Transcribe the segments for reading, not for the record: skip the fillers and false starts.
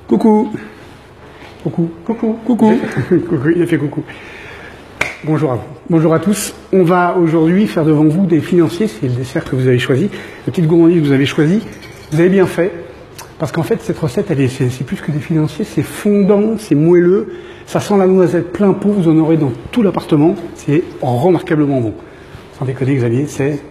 Coucou. Coucou. Coucou. Coucou. Coucou. Il a fait coucou. Bonjour à vous. Bonjour à tous. On va aujourd'hui faire devant vous des financiers. C'est le dessert que vous avez choisi. La petite gourmandise que vous avez choisie. Vous avez bien fait. Parce qu'en fait, cette recette, c'est plus que des financiers. C'est fondant, c'est moelleux. Ça sent la noisette plein pot. Vous en aurez dans tout l'appartement. C'est remarquablement bon. Sans déconner, Xavier, c'est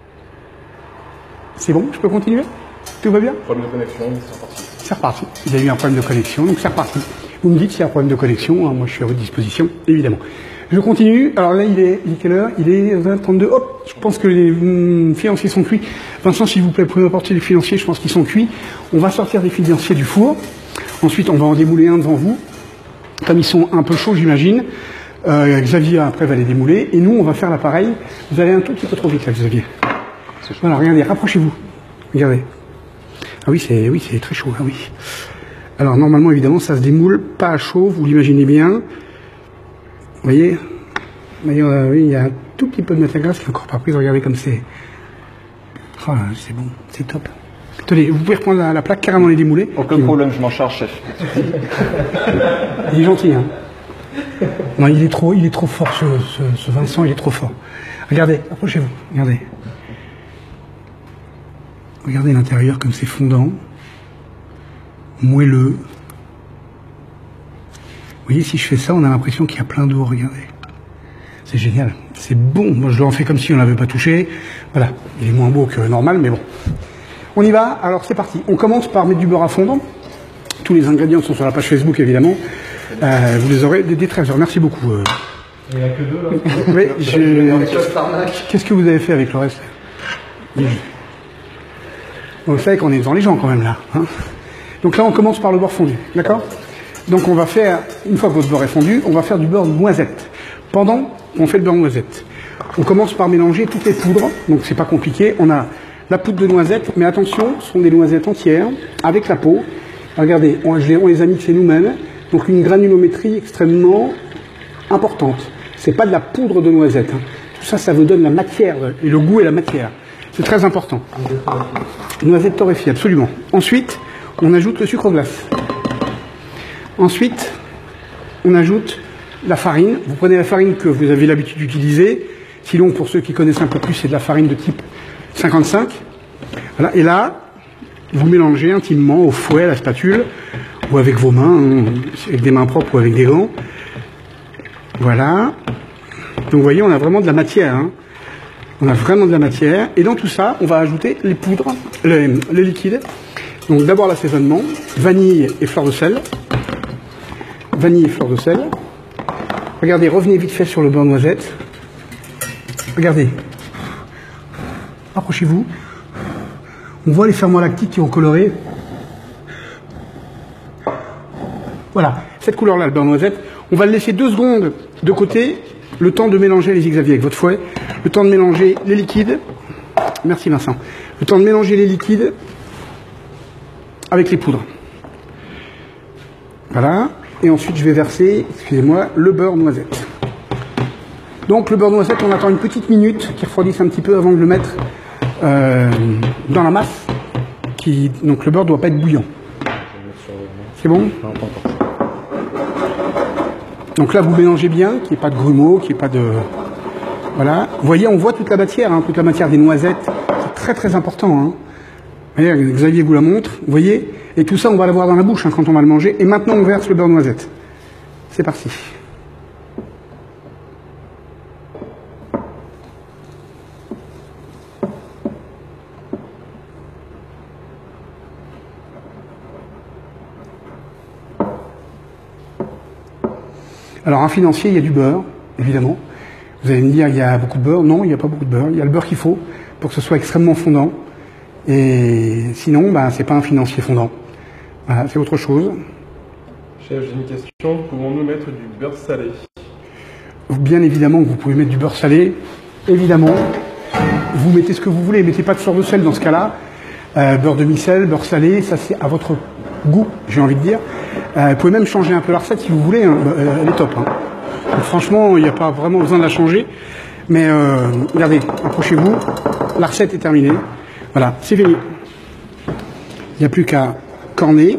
bon. Je peux continuer? Tout va bien? Problème de connexion, c'est reparti. C'est reparti. Il y a eu un problème de connexion, donc c'est reparti. Vous me dites s'il y a un problème de connexion, hein, moi je suis à votre disposition, évidemment. Je continue, alors là il est quelle heure? Il est 20h32, hop, je pense que les financiers sont cuits. Vincent, s'il vous plaît, vous pouvez m'apporter les financiers, je pense qu'ils sont cuits. On va sortir des financiers du four, ensuite on va en démouler un devant vous, comme ils sont un peu chauds j'imagine. Xavier après va les démouler, et nous on va faire l'appareil. Vous allez un tout petit peu trop vite là, Xavier. Voilà, regardez, rapprochez-vous, regardez. Ah oui, c'est très chaud, ah oui. Alors, normalement, évidemment, ça se démoule, pas à chaud, vous l'imaginez bien. Vous voyez, oui, il y a un tout petit peu de matière grasse qui est encore pas prise, regardez comme c'est... Oh, c'est bon, c'est top. Tenez, vous pouvez reprendre la plaque, carrément les démouler. Aucun problème, je m'en charge, chef. Il est gentil, hein. Non, il est trop fort, ce Vincent, il est trop fort. Regardez, approchez-vous, regardez. Regardez l'intérieur comme c'est fondant, moelleux. Vous voyez, si je fais ça, on a l'impression qu'il y a plein d'eau, regardez. C'est génial, c'est bon. Moi, je le refais comme si on l'avait pas touché. Voilà, il est moins beau que normal, mais bon. On y va, alors c'est parti. On commence par mettre du beurre à fondre. Tous les ingrédients sont sur la page Facebook, évidemment. Vous les aurez dès 13h. Merci beaucoup. Il n'y en a que deux, là. Oui, qu'est-ce que vous avez fait avec le reste? Vous savez qu'on est devant les gens quand même là. Hein. Donc là on commence par le beurre fondu, d'accord? Donc on va faire, une fois que votre beurre est fondu, on va faire du beurre noisette. Pendant qu'on fait le beurre noisette, on commence par mélanger toutes les poudres, donc c'est pas compliqué. On a la poudre de noisette, mais attention, ce sont des noisettes entières, avec la peau. Regardez, on les a mixées nous-mêmes, donc une granulométrie extrêmement importante. C'est pas de la poudre de noisette. Hein. Tout ça, ça vous donne la matière, et le goût et la matière. C'est très important. Noisette torréfiée, absolument. Ensuite, on ajoute le sucre glace. Ensuite, on ajoute la farine. Vous prenez la farine que vous avez l'habitude d'utiliser. Sinon, pour ceux qui connaissent un peu plus, c'est de la farine de type 55. Voilà. Et là, vous mélangez intimement au fouet, à la spatule, ou avec vos mains, avec des mains propres ou avec des gants. Voilà. Donc, vous voyez, on a vraiment de la matière. Hein. On a vraiment de la matière. Et dans tout ça, on va ajouter les poudres, les liquides. Donc d'abord l'assaisonnement, vanille et fleur de sel. Vanille et fleur de sel. Regardez, revenez vite fait sur le beurre noisette. Regardez. Approchez-vous. On voit les ferments lactiques qui ont coloré. Voilà, cette couleur-là, le beurre noisette. On va le laisser 2 secondes de côté, le temps de mélanger les Xavier avec votre fouet. Le temps de mélanger les liquides. Merci Vincent. Le temps de mélanger les liquides avec les poudres. Voilà. Et ensuite, je vais verser, excusez-moi, le beurre noisette. Donc, le beurre noisette, on attend une petite minute qu'il refroidisse un petit peu avant de le mettre dans la masse. Donc, le beurre ne doit pas être bouillant. C'est bon? Donc là, vous mélangez bien, qu'il n'y ait pas de grumeaux, qu'il n'y ait pas de... Voilà. Vous voyez, on voit toute la matière, hein, toute la matière des noisettes. C'est très très important. Hein. Vous voyez, Xavier vous la montre. Vous voyez? Et tout ça, on va l'avoir dans la bouche hein, quand on va le manger. Et maintenant, on verse le beurre noisette. C'est parti. Alors, un financier, il y a du beurre, évidemment. Vous allez me dire, il y a beaucoup de beurre. Non, il n'y a pas beaucoup de beurre. Il y a le beurre qu'il faut pour que ce soit extrêmement fondant. Et sinon, ben, c'est pas un financier fondant. Voilà, c'est autre chose. Chef, j'ai une question. Pouvons-nous mettre du beurre salé? Bien évidemment que vous pouvez mettre du beurre salé. Évidemment. Vous mettez ce que vous voulez. Mettez pas de fleur de sel dans ce cas-là. Beurre demi-sel, beurre salé, ça c'est à votre goût, j'ai envie de dire. Vous pouvez même changer un peu la recette si vous voulez. Hein. Elle est top. Hein. Donc, franchement, il n'y a pas vraiment besoin de la changer. Mais regardez, approchez-vous. La recette est terminée. Voilà, c'est fini. Il n'y a plus qu'à corner.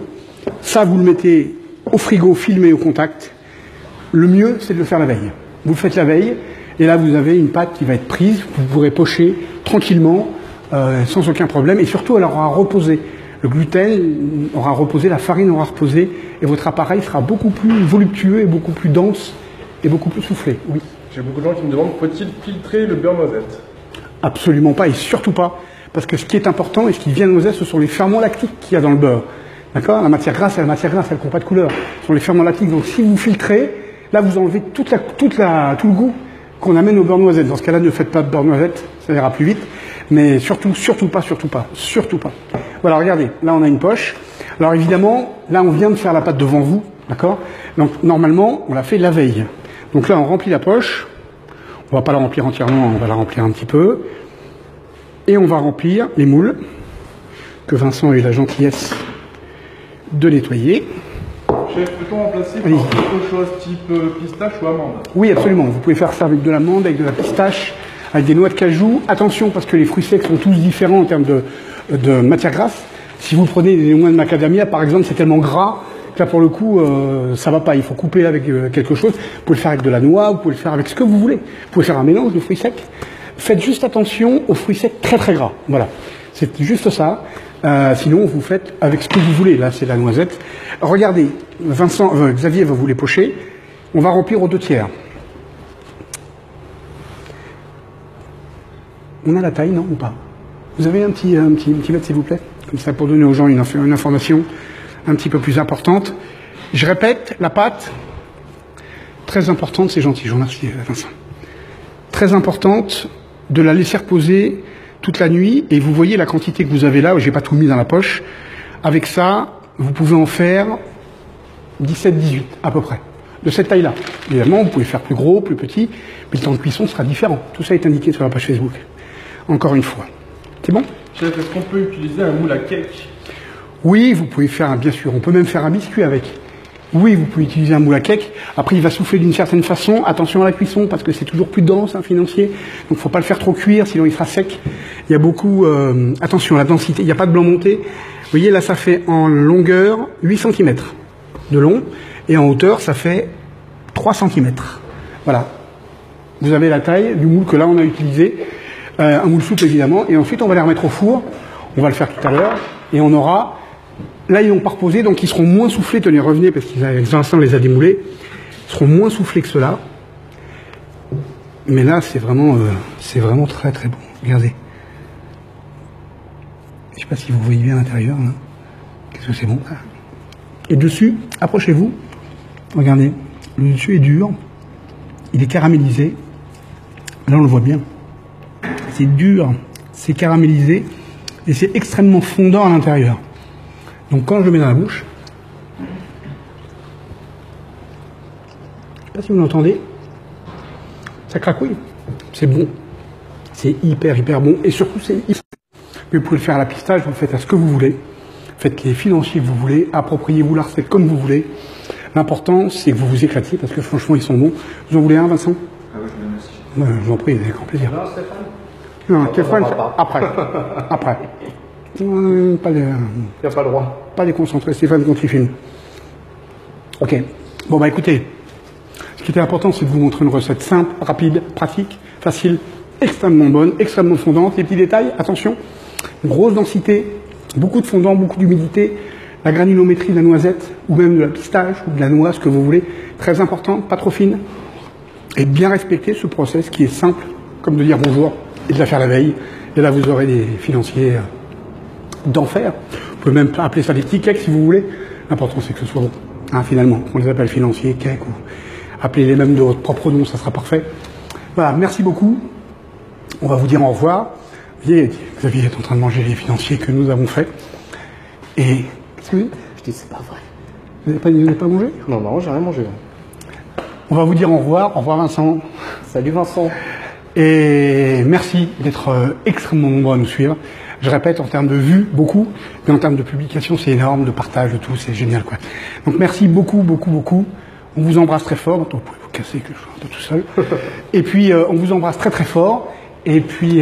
Ça, vous le mettez au frigo, filmé au contact. Le mieux, c'est de le faire la veille. Vous le faites la veille, et là, vous avez une pâte qui va être prise, vous pourrez pocher tranquillement, sans aucun problème, et surtout, elle aura reposé. Le gluten aura reposé, la farine aura reposé, et votre appareil sera beaucoup plus voluptueux, et beaucoup plus dense, et beaucoup plus soufflé. Oui. J'ai beaucoup de gens qui me demandent, faut-il filtrer le beurre noisette? Absolument pas, et surtout pas. Parce que ce qui est important, et ce qui vient de noisette, ce sont les ferments lactiques qu'il y a dans le beurre. D'accord? La matière grasse, elle n'a pas de couleur. Ce sont les ferments lactiques. Donc si vous filtrez, là, vous enlevez tout le goût qu'on amène au beurre noisette. Dans ce cas-là, ne faites pas de beurre noisette, ça ira plus vite. Mais surtout pas. Voilà, regardez, là on a une poche. Alors évidemment, là on vient de faire la pâte devant vous, d'accord? Donc normalement, on l'a fait la veille. Donc là, on remplit la poche. On va pas la remplir entièrement, on va la remplir un petit peu. Et on va remplir les moules que Vincent a eu la gentillesse de nettoyer. Chef, peut-on remplacer par autre chose type pistache ou amande? Oui, absolument. Vous pouvez faire ça avec de l'amande, avec de la pistache, avec des noix de cajou. Attention, parce que les fruits secs sont tous différents en termes de matière grasse. Si vous prenez des noix de macadamia, par exemple, c'est tellement gras que là, pour le coup, ça va pas. Il faut couper avec quelque chose. Vous pouvez le faire avec de la noix, vous pouvez le faire avec ce que vous voulez. Vous pouvez faire un mélange de fruits secs. Faites juste attention aux fruits secs très très gras. Voilà. C'est juste ça. Sinon, vous faites avec ce que vous voulez. Là, c'est la noisette. Regardez, Xavier va vous les pocher. On va remplir aux 2/3. On a la taille, non, ou pas? Vous avez un petit mètre, s'il vous plaît? Comme ça, pour donner aux gens une information un petit peu plus importante. Je répète, la pâte, très importante, c'est gentil, je vous remercie, Vincent. Très importante de la laisser reposer toute la nuit, et vous voyez la quantité que vous avez là, j'ai pas tout mis dans la poche. Avec ça, vous pouvez en faire 17-18 à peu près, de cette taille-là. Évidemment, vous pouvez faire plus gros, plus petit, mais le temps de cuisson sera différent. Tout ça est indiqué sur la page Facebook. Encore une fois. C'est bon? Chef, est-ce qu'on peut utiliser un moule à cake? Oui, vous pouvez faire, bien sûr, on peut même faire un biscuit avec. Oui, vous pouvez utiliser un moule à cake. Après, il va souffler d'une certaine façon. Attention à la cuisson, parce que c'est toujours plus dense, un financier. Donc, il ne faut pas le faire trop cuire, sinon il sera sec. Il y a beaucoup... attention à la densité, il n'y a pas de blanc monté. Vous voyez, là, ça fait en longueur 8 cm de long. Et en hauteur, ça fait 3 cm. Voilà. Vous avez la taille du moule que là, on a utilisé. Un moule souple, évidemment. Et ensuite, on va les remettre au four. On va le faire tout à l'heure. Et on aura... Là, ils n'ont pas reposé, donc ils seront moins soufflés. Tenez, revenez, parce qu'ils Vincent les a démoulés. Ils seront moins soufflés que ceux-là. Mais là, c'est vraiment très très bon. Regardez. Je ne sais pas si vous voyez bien à l'intérieur. Qu'est-ce que c'est bon. Et dessus, approchez-vous. Regardez. Le dessus est dur. Il est caramélisé. Là, on le voit bien. C'est dur. C'est caramélisé. Et c'est extrêmement fondant à l'intérieur. Donc quand je le mets dans la bouche, je ne sais pas si vous l'entendez, ça cracouille. C'est bon. C'est hyper bon. Et surtout, c'est hyper... Vous pouvez le faire à la pistache, vous le faites à ce que vous voulez. Faites les financiers que vous voulez. Appropriez-vous la recette comme vous voulez. L'important, c'est que vous vous éclatiez, parce que franchement, ils sont bons. Vous en voulez un, Vincent? Ah oui, je Je vous en prie, avec grand plaisir. Non, Stéphane? Non, Stéphane, après. Après. Il n'y a pas le droit. Pas déconcentré, Stéphane, quand il filme. Ok. Bon, bah écoutez, ce qui était important, c'est de vous montrer une recette simple, rapide, pratique, facile, extrêmement bonne, extrêmement fondante. Les petits détails, attention, grosse densité, beaucoup de fondant, beaucoup d'humidité, la granulométrie de la noisette, ou même de la pistache, ou de la noix, ce que vous voulez, très important, pas trop fine, et bien respecter ce process qui est simple, comme de dire bonjour, et de la faire la veille. Et là, vous aurez des financiers d'enfer. Vous pouvez même appeler ça des petits cakes si vous voulez. L'important, c'est que ce soit bon. Hein, finalement, on les appelle financiers, cakes, ou appelez-les même de votre propre nom, ça sera parfait. Voilà, merci beaucoup. On va vous dire au revoir. Xavier est en train de manger les financiers que nous avons faits. Et... Qu'est-ce que vous dites? Je dis, c'est pas vrai. Vous n'avez pas mangé? Non, j'ai rien mangé. On va vous dire au revoir. Au revoir, Vincent. Salut, Vincent. Et merci d'être extrêmement nombreux à nous suivre. Je répète, en termes de vues, beaucoup, mais en termes de publication, c'est énorme, de partage, de tout, c'est génial, quoi. Donc merci beaucoup. On vous embrasse très fort. Donc, vous pouvez vous casser que je sois un peu tout seul. Et puis, on vous embrasse très fort. Et puis,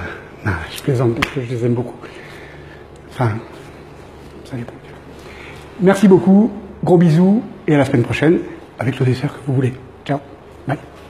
je plaisante parce que je les aime beaucoup. Enfin, ça dépend. Merci beaucoup, gros bisous, et à la semaine prochaine avec le dessert que vous voulez. Ciao. Bye.